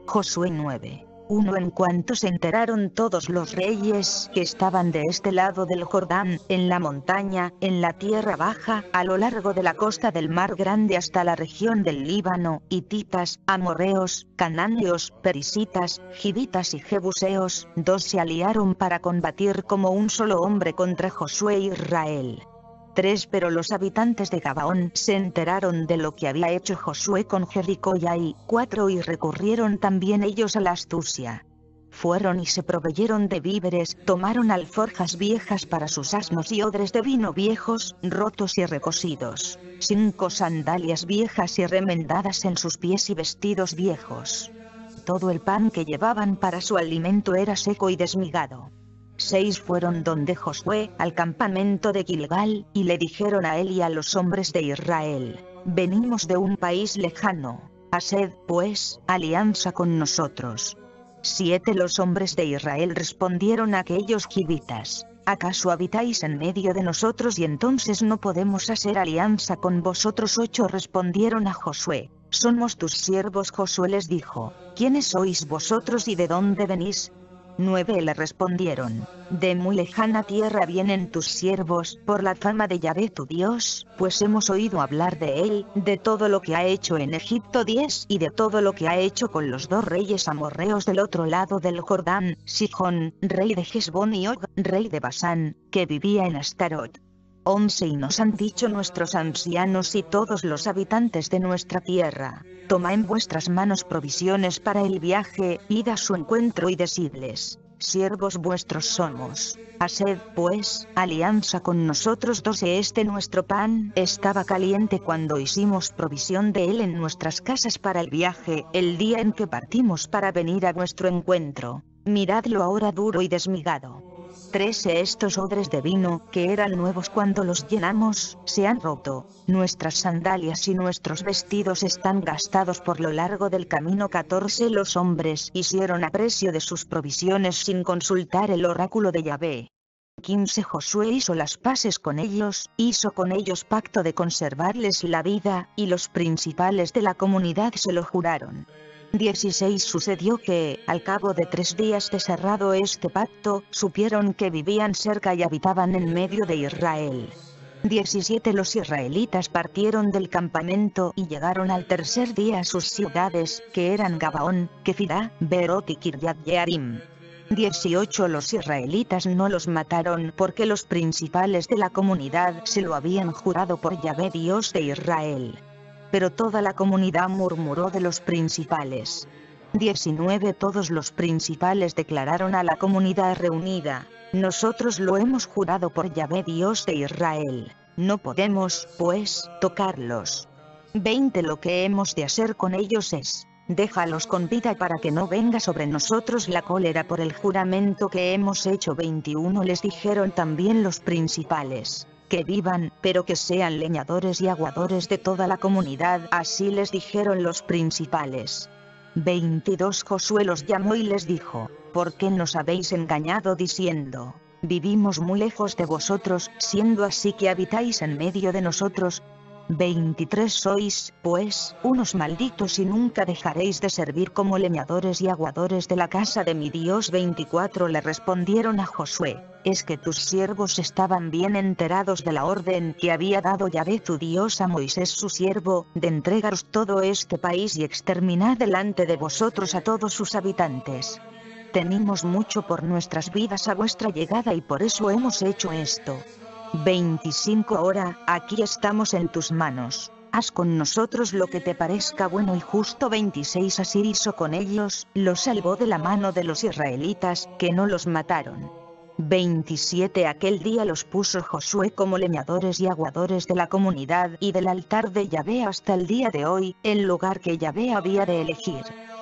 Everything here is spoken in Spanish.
Josué 9:1. En cuanto se enteraron todos los reyes que estaban de este lado del Jordán, en la montaña, en la tierra baja, a lo largo de la costa del mar grande hasta la región del Líbano, hititas, amorreos, cananeos, perisitas, givitas y jebuseos, se aliaron para combatir como un solo hombre contra Josué e Israel. 3. Pero los habitantes de Gabaón se enteraron de lo que había hecho Josué con Jericó y Ai. 4. Y recurrieron también ellos a la astucia. Fueron y se proveyeron de víveres, tomaron alforjas viejas para sus asnos y odres de vino viejos, rotos y recosidos, 5 sandalias viejas y remendadas en sus pies y vestidos viejos. Todo el pan que llevaban para su alimento era seco y desmigado. 6. Fueron donde Josué, al campamento de Gilgal, y le dijeron a él y a los hombres de Israel: venimos de un país lejano, haced, pues, alianza con nosotros. 7. Los hombres de Israel respondieron a aquellos givitas: ¿acaso habitáis en medio de nosotros y entonces no podemos hacer alianza con vosotros? 8. Respondieron a Josué: somos tus siervos. Josué les dijo: ¿quiénes sois vosotros y de dónde venís? 9. Le respondieron: de muy lejana tierra vienen tus siervos, por la fama de Yahvé tu Dios, pues hemos oído hablar de él, de todo lo que ha hecho en Egipto. 10. Y de todo lo que ha hecho con los 2 reyes amorreos del otro lado del Jordán, Sihón, rey de Hesbón, y Og, rey de Basán, que vivía en Astarot. 11. Y nos han dicho nuestros ancianos y todos los habitantes de nuestra tierra: toma en vuestras manos provisiones para el viaje, id a su encuentro y decidles: siervos vuestros somos, haced, pues, alianza con nosotros. 12. Este nuestro pan estaba caliente cuando hicimos provisión de él en nuestras casas para el viaje, el día en que partimos para venir a vuestro encuentro. Miradlo ahora duro y desmigado. 13. Estos odres de vino, que eran nuevos cuando los llenamos, se han roto, nuestras sandalias y nuestros vestidos están gastados por lo largo del camino. 14. Los hombres hicieron aprecio de sus provisiones sin consultar el oráculo de Yahvé. 15. Josué hizo las paces con ellos, hizo con ellos pacto de conservarles la vida, y los principales de la comunidad se lo juraron. 16. Sucedió que, al cabo de 3 días de cerrado este pacto, supieron que vivían cerca y habitaban en medio de Israel. 17. Los israelitas partieron del campamento y llegaron al tercer día a sus ciudades, que eran Gabaón, Kefirá, Beerot y Kirjat Jearim. 18. Los israelitas no los mataron porque los principales de la comunidad se lo habían jurado por Yahvé Dios de Israel. Pero toda la comunidad murmuró de los principales. 19. Todos los principales declararon a la comunidad reunida: nosotros lo hemos jurado por Yahvé Dios de Israel, no podemos, pues, tocarlos. 20. Lo que hemos de hacer con ellos es: déjalos con vida para que no venga sobre nosotros la cólera por el juramento que hemos hecho. 21. Les dijeron también los principales: que vivan, pero que sean leñadores y aguadores de toda la comunidad. Así les dijeron los principales. 22. Josué los llamó y les dijo: ¿por qué nos habéis engañado diciendo: vivimos muy lejos de vosotros, siendo así que habitáis en medio de nosotros? 23. Sois, pues, unos malditos y nunca dejaréis de servir como leñadores y aguadores de la casa de mi Dios. 24. Le respondieron a Josué: es que tus siervos estaban bien enterados de la orden que había dado Yahvé tu Dios a Moisés su siervo, de entregaros todo este país y exterminar delante de vosotros a todos sus habitantes. Temimos mucho por nuestras vidas a vuestra llegada y por eso hemos hecho esto. 25. Ahora, aquí estamos en tus manos, haz con nosotros lo que te parezca bueno y justo. 26. Así hizo con ellos, los salvó de la mano de los israelitas, que no los mataron. 27. Aquel día los puso Josué como leñadores y aguadores de la comunidad y del altar de Yahvé hasta el día de hoy, el lugar que Yahvé había de elegir.